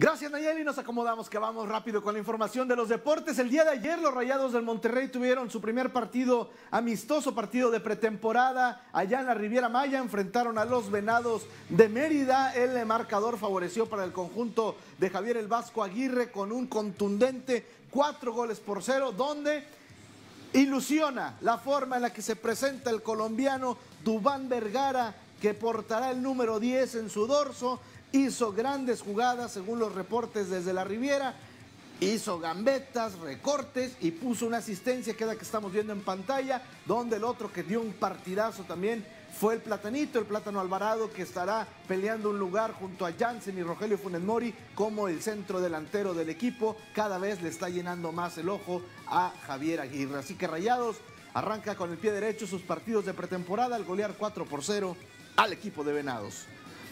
Gracias, Nayeli. Nos acomodamos que vamos rápido con la información de los deportes. El día de ayer los Rayados del Monterrey tuvieron su primer partido amistoso, partido de pretemporada allá en la Riviera Maya. Enfrentaron a los Venados de Mérida. El marcador favoreció para el conjunto de Javier el Vasco Aguirre con un contundente 4-0, donde ilusiona la forma en la que se presenta el colombiano Duván Vergara, que portará el número 10 en su dorso. Hizo grandes jugadas según los reportes desde la Riviera, hizo gambetas, recortes y puso una asistencia que es la que estamos viendo en pantalla, donde el otro que dio un partidazo también fue el Platanito, el Plátano Alvarado, que estará peleando un lugar junto a Jansen y Rogelio Funes Mori como el centro delantero del equipo. Cada vez le está llenando más el ojo a Javier Aguirre. Así que Rayados arranca con el pie derecho sus partidos de pretemporada al golear 4-0 al equipo de Venados.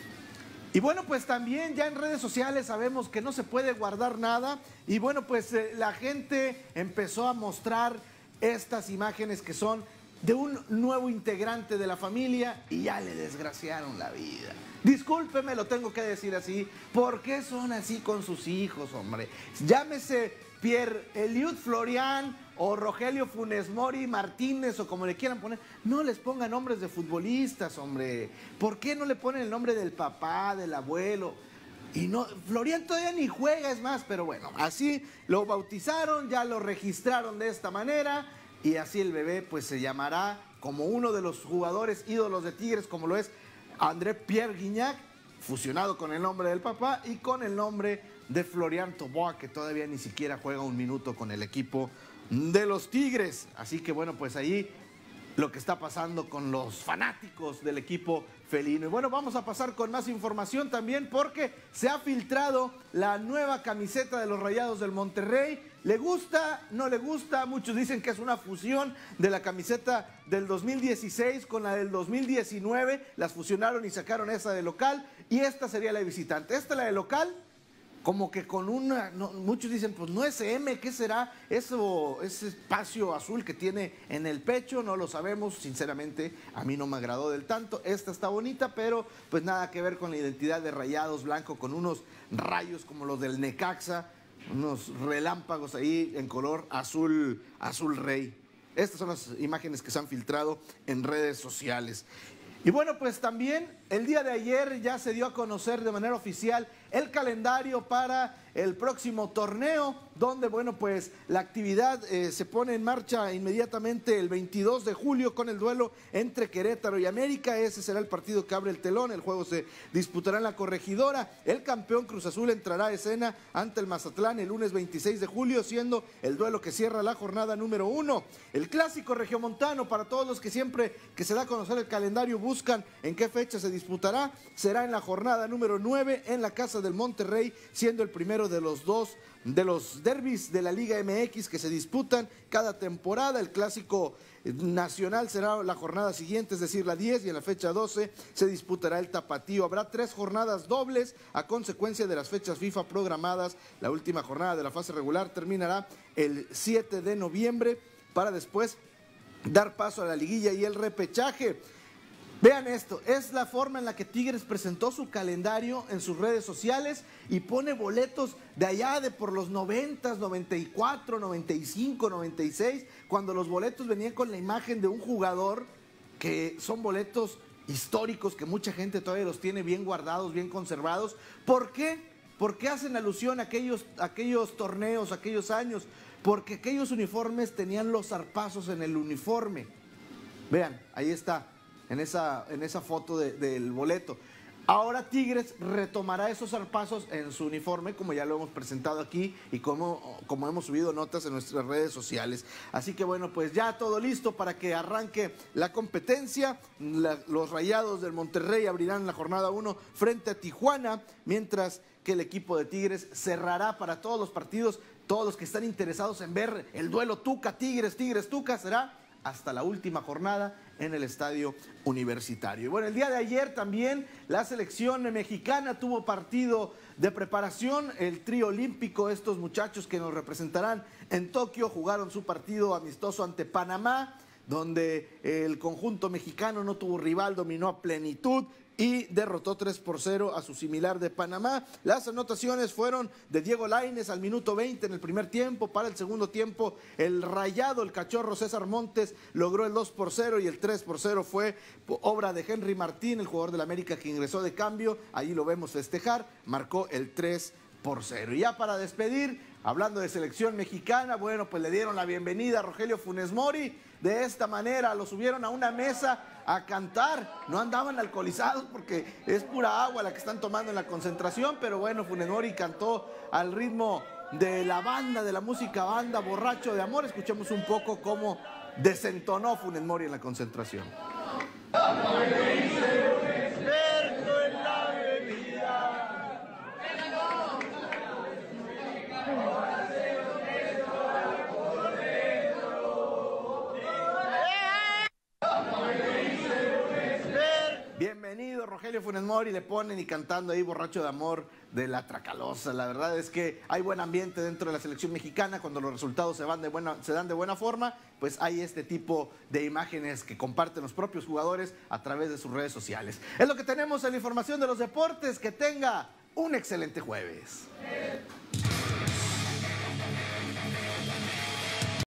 Y bueno, pues también ya en redes sociales sabemos que no se puede guardar nada. Y bueno, pues la gente empezó a mostrar estas imágenes que son de un nuevo integrante de la familia y ya le desgraciaron la vida. Discúlpeme, lo tengo que decir así. ¿Por qué son así con sus hijos, hombre? Llámese Pierre-Eliud Florian o Rogelio Funes Mori Martínez o como le quieran poner. No les pongan nombres de futbolistas, hombre. ¿Por qué no le ponen el nombre del papá, del abuelo? Y no, Florian todavía ni juega, es más, pero bueno, así lo bautizaron, ya lo registraron de esta manera y así el bebé pues se llamará como uno de los jugadores ídolos de Tigres, como lo es André Pierre Gignac, fusionado con el nombre del papá y con el nombre de Florian Thauvin, que todavía ni siquiera juega un minuto con el equipo de los Tigres. Así que bueno, pues ahí lo que está pasando con los fanáticos del equipo felino. Y bueno, vamos a pasar con más información también porque se ha filtrado la nueva camiseta de los Rayados del Monterrey. ¿Le gusta? ¿No le gusta? Muchos dicen que es una fusión de la camiseta del 2016 con la del 2019. Las fusionaron y sacaron esa de local y esta sería la de visitante. Esta, la de local, como que con una, no, muchos dicen, pues no es M, ¿qué será? Eso, ese espacio azul que tiene en el pecho, no lo sabemos, sinceramente a mí no me agradó del tanto. Esta está bonita, pero pues nada que ver con la identidad de Rayados blanco, con unos rayos como los del Necaxa, unos relámpagos ahí en color azul, azul rey. Estas son las imágenes que se han filtrado en redes sociales. Y bueno, pues también el día de ayer ya se dio a conocer de manera oficial el calendario para el próximo torneo, donde bueno, pues la actividad se pone en marcha inmediatamente el 22 de julio con el duelo entre Querétaro y América. Ese será el partido que abre el telón. El juego se disputará en la Corregidora. El campeón Cruz Azul entrará a escena ante el Mazatlán el lunes 26 de julio, siendo el duelo que cierra la jornada número 1. El clásico regiomontano, para todos los que siempre que se da a conocer el calendario buscan en qué fecha se disputará, será en la jornada número 9 en la casa del Monterrey, siendo el primero de los dos de los derbis de la Liga MX que se disputan cada temporada. El clásico nacional será la jornada siguiente, es decir, la 10, y en la fecha 12 se disputará el tapatío. Habrá 3 jornadas dobles a consecuencia de las fechas FIFA programadas. La última jornada de la fase regular terminará el 7 de noviembre para después dar paso a la liguilla y el repechaje. Vean esto, es la forma en la que Tigres presentó su calendario en sus redes sociales y pone boletos de allá de por los 90, 94, 95, 96, cuando los boletos venían con la imagen de un jugador, que son boletos históricos que mucha gente todavía los tiene bien guardados, bien conservados. ¿Por qué? Porque hacen alusión a aquellos torneos, aquellos años, porque aquellos uniformes tenían los zarpazos en el uniforme. Vean, ahí está. En esa foto del boleto. Ahora Tigres retomará esos zarpazos en su uniforme, como ya lo hemos presentado aquí y como hemos subido notas en nuestras redes sociales. Así que bueno, pues ya todo listo para que arranque la competencia. Los Rayados del Monterrey abrirán la jornada 1 frente a Tijuana, mientras que el equipo de Tigres cerrará para todos los partidos. Todos los que están interesados en ver el duelo Tuca-Tigres, Tigres-Tuca, será hasta la última jornada en el Estadio Universitario. Y bueno, el día de ayer también la selección mexicana tuvo partido de preparación. El trío olímpico, estos muchachos que nos representarán en Tokio, jugaron su partido amistoso ante Panamá, donde el conjunto mexicano no tuvo rival, dominó a plenitud. y derrotó 3-0 a su similar de Panamá. Las anotaciones fueron de Diego Lainez al minuto 20 en el primer tiempo. Para el segundo tiempo, el Rayado, el cachorro César Montes, logró el 2-0 y el 3-0 fue obra de Henry Martín, el jugador del América que ingresó de cambio. Ahí lo vemos festejar, marcó el 3-0. Y ya para despedir, hablando de selección mexicana, bueno, pues le dieron la bienvenida a Rogelio Funes Mori. De esta manera lo subieron a una mesa a cantar. No andaban alcoholizados porque es pura agua la que están tomando en la concentración, pero bueno, Funes Mori cantó al ritmo de la banda, de la música banda, Borracho de Amor. Escuchemos un poco cómo desentonó Funes Mori en la concentración. Bienvenido Rogelio Funes Mori, le ponen y cantando ahí Borracho de Amor de la Tracalosa. La verdad es que hay buen ambiente dentro de la selección mexicana. Cuando los resultados se dan de buena forma, pues hay este tipo de imágenes que comparten los propios jugadores a través de sus redes sociales. Es lo que tenemos en la información de los deportes. Que tenga un excelente jueves.